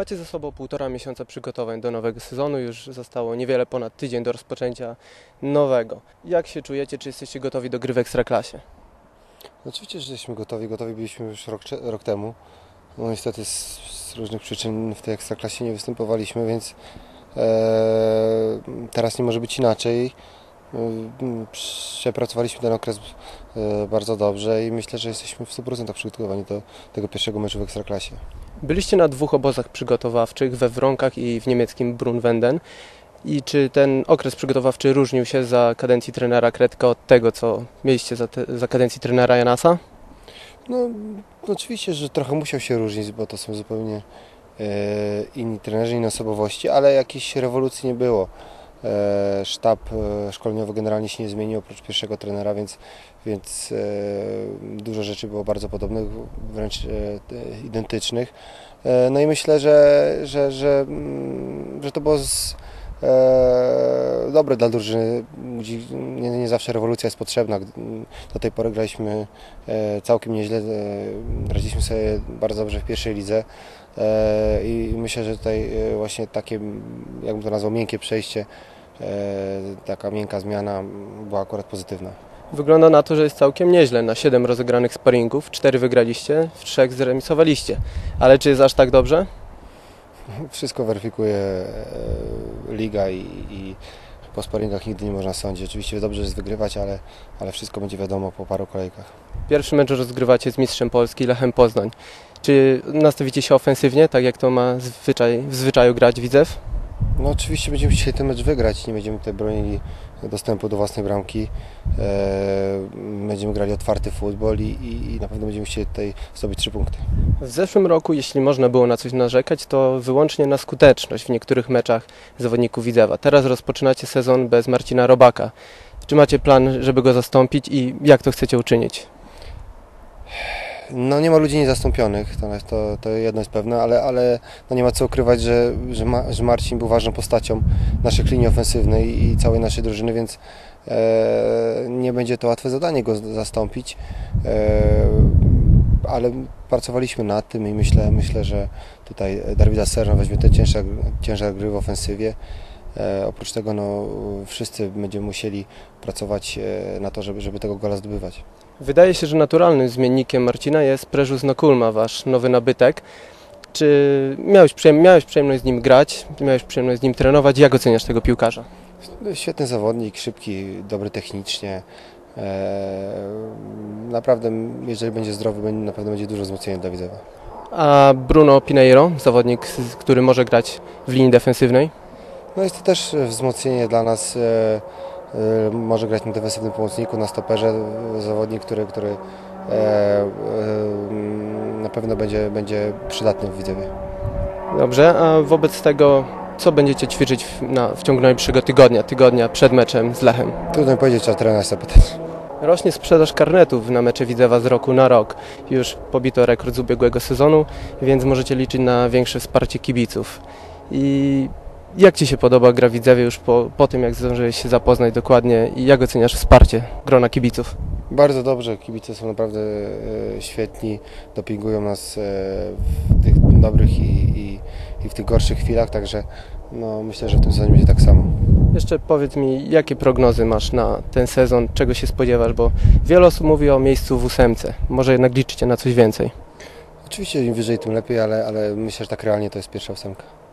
Macie za sobą 1,5 miesiąca przygotowań do nowego sezonu, już zostało niewiele ponad tydzień do rozpoczęcia nowego. Jak się czujecie, czy jesteście gotowi do gry w Ekstraklasie? Oczywiście, że jesteśmy gotowi. Gotowi byliśmy już rok temu. No niestety z różnych przyczyn w tej Ekstraklasie nie występowaliśmy, więc teraz nie może być inaczej. Przepracowaliśmy ten okres bardzo dobrze i myślę, że jesteśmy w 100% przygotowani do tego pierwszego meczu w Ekstraklasie. Byliście na 2 obozach przygotowawczych we Wronkach i w niemieckim Brunwenden. I czy ten okres przygotowawczy różnił się za kadencji trenera Kretka od tego, co mieliście za kadencji trenera Janasa? No oczywiście, że trochę musiał się różnić, bo to są zupełnie inni trenerzy, inne osobowości, ale jakiejś rewolucji nie było. Sztab szkoleniowy generalnie się nie zmienił oprócz pierwszego trenera, więc dużo rzeczy było bardzo podobnych, wręcz identycznych. No i myślę, że to było dobre dla drużyny. Nie zawsze rewolucja jest potrzebna. Do tej pory graliśmy całkiem nieźle, radziliśmy sobie bardzo dobrze w pierwszej lidze i myślę, że tutaj właśnie takie, jakbym to nazwał, miękkie przejście, taka miękka zmiana była akurat pozytywna. Wygląda na to, że jest całkiem nieźle. Na 7 rozegranych sparingów, 4 wygraliście, w 3 zremisowaliście. Ale czy jest aż tak dobrze? Wszystko weryfikuje liga i po sparingach nigdy nie można sądzić. Oczywiście dobrze jest wygrywać, ale wszystko będzie wiadomo po paru kolejkach. Pierwszy mecz rozgrywacie z mistrzem Polski, Lechem Poznań. Czy nastawicie się ofensywnie, tak jak to ma w zwyczaju grać Widzew? No oczywiście będziemy chcieli ten mecz wygrać, nie będziemy tutaj bronili dostępu do własnej bramki. Będziemy grali otwarty futbol i na pewno będziemy chcieli tutaj zdobyć 3 punkty. W zeszłym roku, jeśli można było na coś narzekać, to wyłącznie na skuteczność w niektórych meczach zawodników Widzewa. Teraz rozpoczynacie sezon bez Marcina Robaka. Czy macie plan, żeby go zastąpić i jak to chcecie uczynić? No nie ma ludzi niezastąpionych, to jedno jest pewne, ale no nie ma co ukrywać, że Marcin był ważną postacią naszych linii ofensywnej i całej naszej drużyny, więc nie będzie to łatwe zadanie go zastąpić, ale pracowaliśmy nad tym i myślę, że tutaj Darwida Serna weźmie ten ciężar gry w ofensywie. Oprócz tego wszyscy będziemy musieli pracować na to, żeby tego gola zdobywać. Wydaje się, że naturalnym zmiennikiem Marcina jest Prezus Nokulma, wasz nowy nabytek. Czy miałeś przyjemność z nim grać, miałeś przyjemność z nim trenować? Jak oceniasz tego piłkarza? Świetny zawodnik, szybki, dobry technicznie. Naprawdę, jeżeli będzie zdrowy, na pewno będzie dużo wzmocnienia dla Widzewa. A Bruno Pinheiro, zawodnik, który może grać w linii defensywnej? No jest to też wzmocnienie dla nas. Może grać na defensywnym pomocniku, na stoperze. Zawodnik, który na pewno będzie przydatny w Widzewie. Dobrze, a wobec tego co będziecie ćwiczyć w ciągu najbliższego tygodnia przed meczem z Lechem? Trudno mi powiedzieć, trzeba trenera zapytać. Rośnie sprzedaż karnetów na mecze Widzewa z roku na rok. Już pobito rekord z ubiegłego sezonu, więc możecie liczyć na większe wsparcie kibiców. I jak Ci się podoba gra w Widzewie już po tym, jak zdążyłeś się zapoznać dokładnie i jak oceniasz wsparcie grona kibiców? Bardzo dobrze, kibice są naprawdę świetni, dopingują nas w tych dobrych i w tych gorszych chwilach, także myślę, że w tym sezonie będzie tak samo. Jeszcze powiedz mi, jakie prognozy masz na ten sezon, czego się spodziewasz, bo wiele osób mówi o miejscu w 8. Może jednak liczycie na coś więcej? Oczywiście im wyżej, tym lepiej, ale myślę, że tak realnie to jest pierwsza 8.